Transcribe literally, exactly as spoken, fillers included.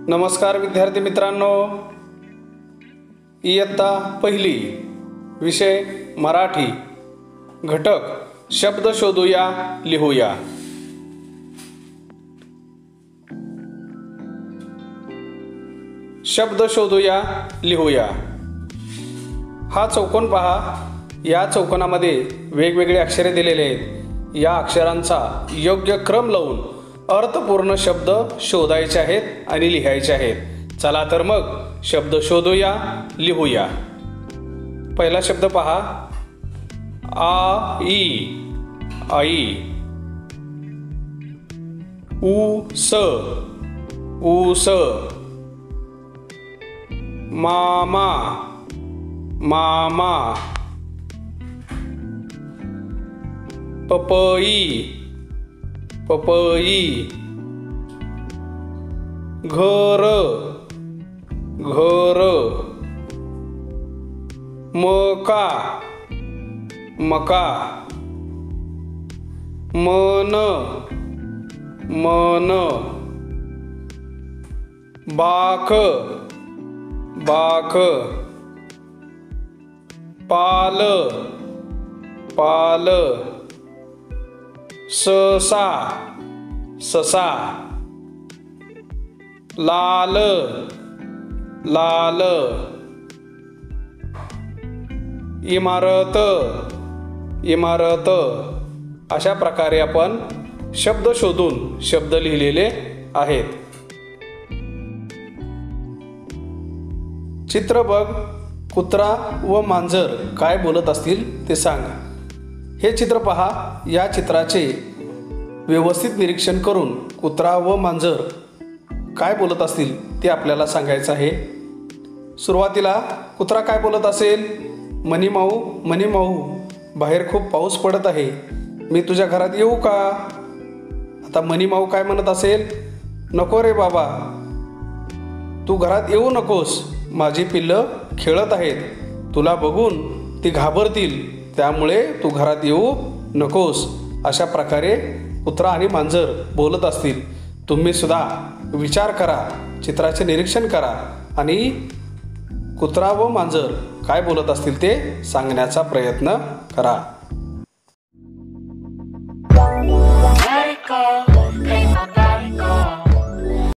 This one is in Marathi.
नमस्कार विद्यार्थी मित्रांनो, इयत्ता पहिली विषय मराठी घटक शब्द शोधूया लिहूया। शब्द शोधूया लिहूया हा चौकोन पहा। या चौकोनामध्ये वेगवेगळे अक्षरे दिलेले आहेत। या अक्षरांचा योग्य क्रम लावून अर्थपूर्ण शब्द शोधायचे आहेत आणि लिहायचे आहेत। चला तर मग शब्द शोधूया लिहूया। पहिला शब्द पहा, आई आई, ऊस ऊस, मामा मामा, पपई पपई, घर घर, मका मका, मन मन, बाख बाख, पाल पाल, ससा ससा, लाल लाल, इमारत इमारत। अशा प्रकारे आपण शब्द शोधून शब्द लिहिलेले आहेत। चित्र बघ, कुत्रा व मांजर काय बोलत असतील ते सांग। हे चित्र पहा। या चित्राचे व्यवस्थित निरीक्षण करून कुत्रा व मांजर काय बोलत असतील ते आपल्याला सांगायचं आहे। सुरुवातीला कुत्रा काय बोलत असेल, मनी माऊ मनी माऊ, बाहेर खूप पाऊस पडत आहे, मी तुझ्या घरात येऊ का? आता मनी माऊ काय म्हणत असेल, नको रे बाबा, तू घरात येऊ नकोस, माझी पिल्लं खेळत आहेत, तुला बघून ती घाबरतील, त्यामुळे तू घरात येऊ नकोस। अशा प्रकारे कुत्रा आणि मांजर बोलत असतील। तुम्ही सुद्धा विचार करा, चित्राचे निरीक्षण करा आणि कुत्रा व मांजर काय बोलत असतील ते सांगण्याचा प्रयत्न करा।